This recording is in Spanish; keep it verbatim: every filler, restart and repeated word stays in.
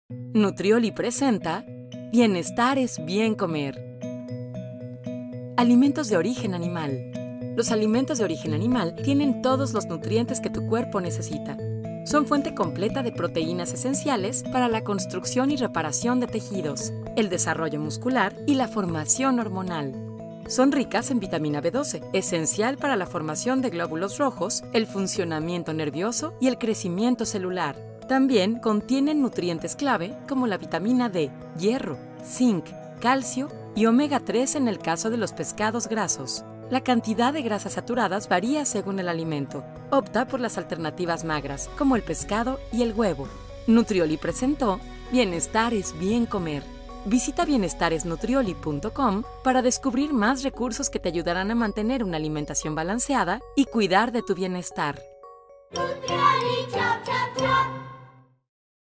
Nutrioli presenta Bienestar es bien comer. Alimentos de origen animal. Los alimentos de origen animal tienen todos los nutrientes que tu cuerpo necesita. Son fuente completa de proteínas esenciales para la construcción y reparación de tejidos, el desarrollo muscular y la formación hormonal. Son ricas en vitamina B doce, esencial para la formación de glóbulos rojos, el funcionamiento nervioso y el crecimiento celular. También contienen nutrientes clave como la vitamina D, hierro, zinc, calcio y omega tres en el caso de los pescados grasos. La cantidad de grasas saturadas varía según el alimento. Opta por las alternativas magras, como el pescado y el huevo. Nutrioli presentó Bienestar es bien comer. Visita bienestares nutrioli punto com para descubrir más recursos que te ayudarán a mantener una alimentación balanceada y cuidar de tu bienestar. Nutrioli, chop, chop, chop.